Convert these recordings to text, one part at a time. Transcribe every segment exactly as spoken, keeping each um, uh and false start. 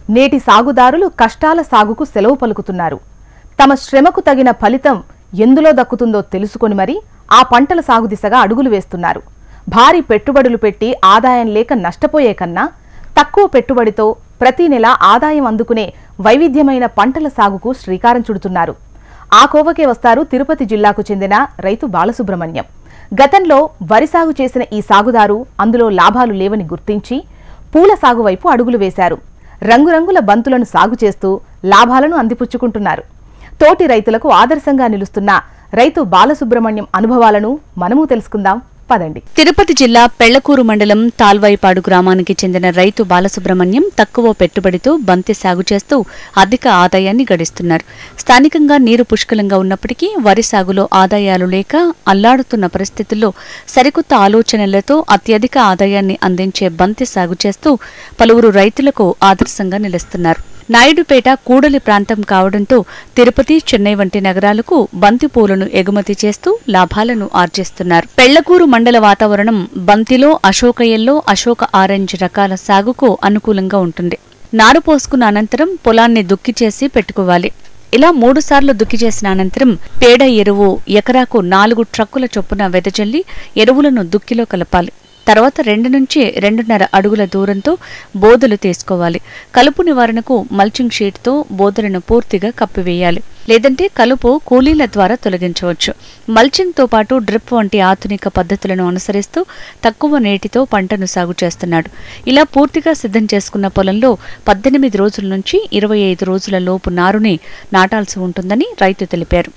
నేటి సాగుదారులు కష్టాల సాగుకు సెలవు పలుకుతున్నారు. తమ శ్రమకు తగిన ఫలితం ఎందులో దక్కుతుందో తెలుసుకొని మరి ఆ పంటల సాగు దిశగా అడుగులు వేస్తున్నారు. భారీ పెట్టుబడులు పెట్టి ఆదాయం లేక నష్టపోయే కన్నా తక్కువ పెట్టుబడితో ప్రతి నెల ఆదాయం అందుకునే వైవిధ్యమైన పంటల సాగుకు శ్రీకారం చుడుతున్నారు. ఆ కోవకే వస్తారు తిరుపతి జిల్లాకు చెందిన రైతు బాలసుబ్రహ్మణ్యం. గతంలో వరి సాగు చేసిన ఈ సాగుదారు అందులో లాభాలు లేవని గుర్తించి పూల సాగు వైపు అడుగులు వేశారు. రంగురంగుల బంతులను సాగు చేస్తూ లాభాలను అందిపుచ్చుకుంటున్నారు. తోటి రైతులకు ఆదర్శంగా నిలుస్తున్న రైతు బాలసుబ్రహ్మణ్యం అనుభవాలను మనము తెలుసుకుందాం పదండి. తిరుపతి జిల్లా పెళ్లకూరు మండలం తాల్వాయిపాడు గ్రామానికి చెందిన రైతు బాలసుబ్రహ్మణ్యం తక్కువ పెట్టుబడితో బంతి సాగు చేస్తూ అధిక ఆదాయాన్ని గడిస్తున్నారు. స్థానికంగా నీరు పుష్కలంగా ఉన్నప్పటికీ వరి సాగులో ఆదాయాలు లేక అల్లాడుతున్న పరిస్థితుల్లో సరికొత్త ఆలోచనలతో అత్యధిక ఆదాయాన్ని అందించే బంతి సాగు చేస్తూ పలువురు రైతులకు ఆదర్శంగా నిలుస్తున్నారు. నాయుడుపేట కూడలి ప్రాంతం కావడంతో తిరుపతి, చెన్నై వంటి నగరాలకు బంతి పూలను ఎగుమతి చేస్తూ లాభాలను ఆర్జిస్తున్నారు. పెళ్లకూరు మండల వాతావరణం బంతిలో అశోక ఎల్లో, అశోక ఆరెంజ్ రకాల సాగుకు అనుకూలంగా ఉంటుంది. నారు పోసుకున్న అనంతరం పొలాన్ని దుక్కి చేసి పెట్టుకోవాలి. ఇలా మూడు సార్లు దుక్కి చేసిన అనంతరం పేడ ఎరువు ఎకరాకు నాలుగు ట్రక్కుల చొప్పున వెదజల్లి ఎరువులను దుక్కిలో కలపాలి. తర్వాత రెండు నుంచి రెండున్నర అడుగుల దూరంతో బోదలు తీసుకోవాలి. కలుపు నివారణకు మల్చింగ్ షీట్తో బోదలను పూర్తిగా కప్పివేయాలి. లేదంటే కలుపు కూలీల ద్వారా తొలగించవచ్చు. మల్చింగ్తో పాటు డ్రిప్ వంటి ఆధునిక పద్ధతులను అనుసరిస్తూ తక్కువ నీటితో పంటను సాగు చేస్తున్నాడు. ఇలా పూర్తిగా సిద్ధం చేసుకున్న పొలంలో పద్దెనిమిది రోజుల నుంచి ఇరవై ఐదు రోజుల లోపు నారుని నాటాల్సి ఉంటుందని రైతు తెలిపారు.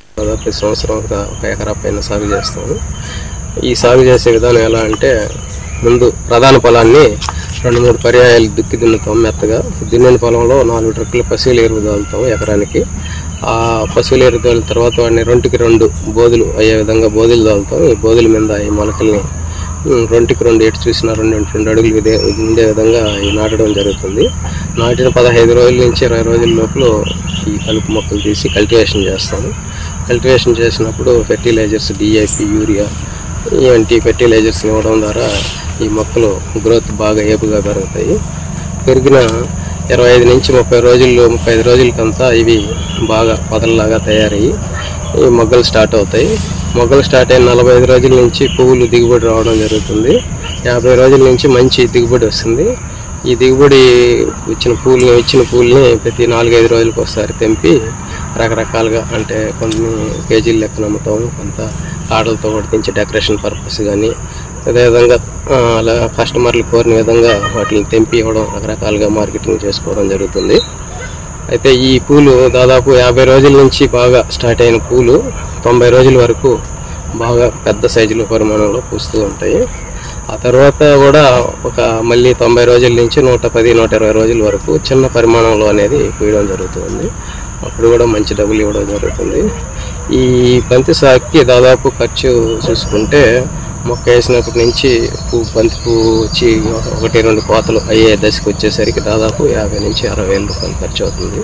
ఈ సాగు చేసే విధానం ఎలా అంటే, ముందు ప్రధాన పొలాన్ని రెండు మూడు పర్యాయాలు దుక్కి దున్నుతాం. మెత్తగా దున్నిన పొలంలో నాలుగు ట్రక్కులు పశువుల ఎరువు తోలుతాం ఎకరానికి. ఆ పశువుల ఎరువు తోలిన తర్వాత వాడిని రెండుకి రెండు బోధులు అయ్యే విధంగా బోధులు తోలుతాం. ఈ బోధుల మీద ఈ మొలకల్ని రెండుకి రెండు ఎటు చూసినా రెండు రెండు అడుగులు ఇదే ఉండే విధంగా ఈ నాటడం జరుగుతుంది. నాటిన పదహైదు రోజుల నుంచి ఇరవై రోజుల లోపల ఈ కలుపు మొక్కలు తీసి కల్టివేషన్ చేస్తాము. కల్టివేషన్ చేసినప్పుడు ఫెర్టిలైజర్స్, డిఏపి, యూరియా ఇవంటి ఫెర్టిలైజర్స్ ఇవ్వడం ద్వారా ఈ మొక్కలు గ్రోత్ బాగా ఏపుగా పెరుగుతాయి. పెరిగిన ఇరవై ఐదు నుంచి ముప్పై రోజుల్లో ముప్పై ఐదు రోజులకంతా ఇవి బాగా పొదల్లాగా తయారయ్యి ఈ మొగ్గలు స్టార్ట్ అవుతాయి. మొగ్గలు స్టార్ట్ అయిన నలభై ఐదు రోజుల నుంచి పువ్వులు దిగుబడి రావడం జరుగుతుంది. యాభై రోజుల నుంచి మంచి దిగుబడి వస్తుంది. ఈ దిగుబడి ఇచ్చిన పూలు ఇచ్చిన పూల్ని ప్రతి నాలుగైదు రోజులకు ఒకసారి తెంపి రకరకాలుగా అంటే కొన్ని కేజీల లెక్కన అమ్ముతాము, కొంత కాడలతో పడిపించి డెకరేషన్ పర్పస్ కానీ అదేవిధంగా అలా కస్టమర్లు కోరిన విధంగా వాటిని తెంపి ఇవ్వడం, రకరకాలుగా మార్కెటింగ్ చేసుకోవడం జరుగుతుంది. అయితే ఈ పూలు దాదాపు యాభై రోజుల నుంచి బాగా స్టార్ట్ అయిన పూలు తొంభై రోజుల వరకు బాగా పెద్ద సైజులో పరిమాణంలో పూస్తూ ఉంటాయి. ఆ తర్వాత కూడా ఒక మళ్ళీ తొంభై రోజుల నుంచి నూట పది నూట ఇరవై రోజుల వరకు చిన్న పరిమాణంలో అనేది పూయడం జరుగుతుంది. అప్పుడు కూడా మంచి డబ్బులు ఇవ్వడం జరుగుతుంది. ఈ బంతి సాగుకి దాదాపు ఖర్చు చూసుకుంటే మొక్క వేసినప్పటి నుంచి పువ్వు బంతి పువ్వు వచ్చి ఒకటి రెండు కోతలు అయ్యే దశకు వచ్చేసరికి దాదాపు యాభై నుంచి అరవై వేల రూపాయలు ఖర్చు అవుతుంది.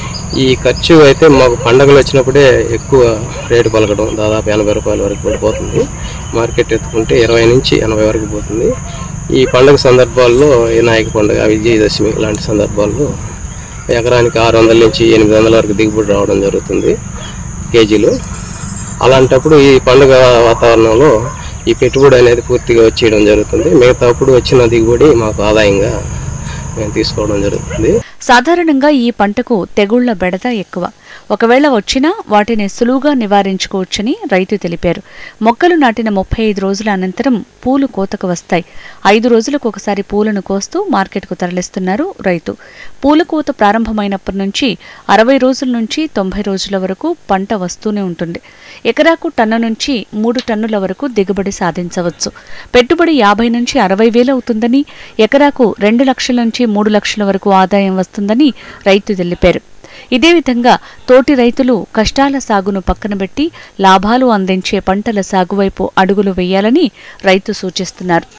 ఈ ఖర్చు అయితే మాకు పండగలు వచ్చినప్పుడే ఎక్కువ రేటు పలకడం, దాదాపు ఎనభై రూపాయల వరకు పడిపోతుంది. మార్కెట్ ఎత్తుకుంటే ఇరవై నుంచి ఎనభై వరకు పోతుంది. ఈ పండుగ సందర్భాల్లో వినాయక పండుగ, విజయదశమి లాంటి సందర్భాల్లో ఎకరానికి ఆరు వందల నుంచి ఎనిమిది వందల వరకు దిగుబడి రావడం జరుగుతుంది కేజీలు. అలాంటప్పుడు ఈ పండుగ వాతావరణంలో ఈ పెట్టుబడి అనేది పూర్తిగా వచ్చేయడం జరుగుతుంది. మిగతా అప్పుడు వచ్చిన దిగుబడి మాకు ఆదాయంగా మేము తీసుకోవడం జరుగుతుంది. సాధారణంగా ఈ పంటకు తెగుళ్ల బెడద ఎక్కువ. ఒకవేళ వచ్చినా వాటిని సులువుగా నివారించుకోవచ్చని రైతు తెలిపారు. మొక్కలు నాటిన ముప్పై ఐదు రోజుల అనంతరం పూలు కోతకు వస్తాయి. ఐదు రోజులకు ఒకసారి పూలను కోస్తూ మార్కెట్కు తరలిస్తున్నారు రైతు. పూల కోత ప్రారంభమైనప్పటి నుంచి అరవై రోజుల నుంచి తొంభై రోజుల వరకు పంట వస్తూనే ఉంటుంది. ఎకరాకు టన్ను నుంచి మూడు టన్నుల వరకు దిగుబడి సాధించవచ్చు. పెట్టుబడి యాభై నుంచి అరవై వేలు అవుతుందని, ఎకరాకు రెండు లక్షల నుంచి మూడు లక్షల వరకు ఆదాయం వస్తుందని రైతు తెలిపారు. ఇదే విధంగా తోటి రైతులు కష్టాల సాగును పక్కనబెట్టి లాభాలు అందించే పంటల సాగువైపు అడుగులు వేయాలని రైతు సూచిస్తున్నారు.